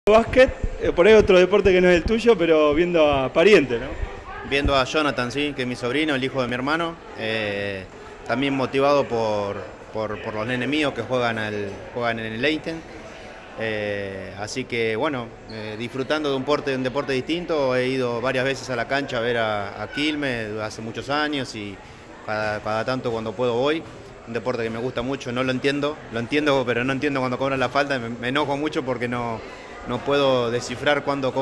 Básquet, por ahí otro deporte que no es el tuyo, pero viendo a pariente, ¿no? Viendo a Jonathan, sí, que es mi sobrino, el hijo de mi hermano, también motivado por los nenes míos que juegan en el Leiden. Así que bueno, disfrutando de un deporte distinto. He ido varias veces a la cancha a ver a Quilmes hace muchos años y cada tanto cuando puedo voy. Un deporte que me gusta mucho, no lo entiendo, pero no entiendo cuando cobran la falta. Me enojo mucho porque no puedo descifrar cuándo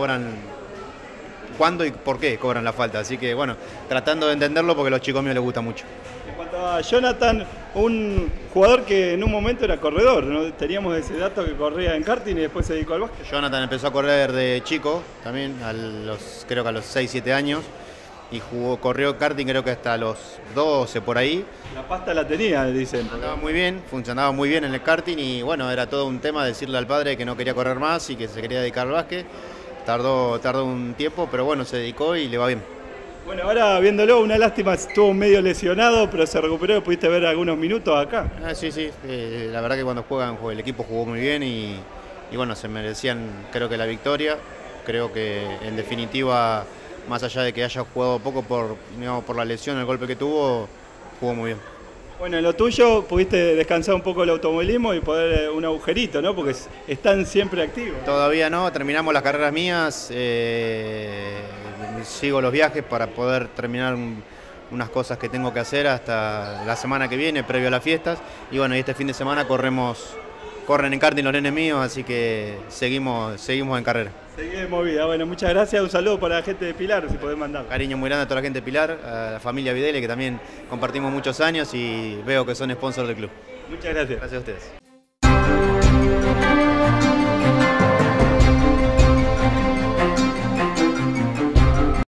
y por qué cobran la falta. Así que bueno, tratando de entenderlo porque a los chicos míos les gusta mucho. En cuanto a Jonathan, un jugador que en un momento era corredor, ¿no? Teníamos ese dato que corría en karting y después se dedicó al básquet. Jonathan empezó a correr de chico también, creo que a los 6-7 años. Y corrió karting creo que hasta los 12 por ahí. La pasta la tenía, dicen. Andaba muy bien, funcionaba muy bien en el karting y bueno, era todo un tema decirle al padre que no quería correr más y que se quería dedicar al básquet. Tardó un tiempo, pero bueno, se dedicó y le va bien. Bueno, ahora viéndolo, una lástima, estuvo medio lesionado, pero se recuperó, pudiste ver algunos minutos acá. Sí, la verdad que cuando el equipo jugó muy bien y bueno, se merecían creo que la victoria. Creo que en definitiva, más allá de que haya jugado poco por la lesión, el golpe que tuvo, jugó muy bien. Bueno, en lo tuyo pudiste descansar un poco el automovilismo y poder un agujerito, ¿no? Porque están siempre activos. Todavía no, terminamos las carreras mías, sigo los viajes para poder terminar unas cosas que tengo que hacer hasta la semana que viene, previo a las fiestas. Y bueno, y este fin de semana corren en karting los nenes míos, así que seguimos en carrera. Seguí movida. Bueno, muchas gracias. Un saludo para la gente de Pilar, si podés mandar. Cariño muy grande a toda la gente de Pilar, a la familia Videle, que también compartimos muchos años y veo que son sponsors del club. Muchas gracias. Gracias a ustedes.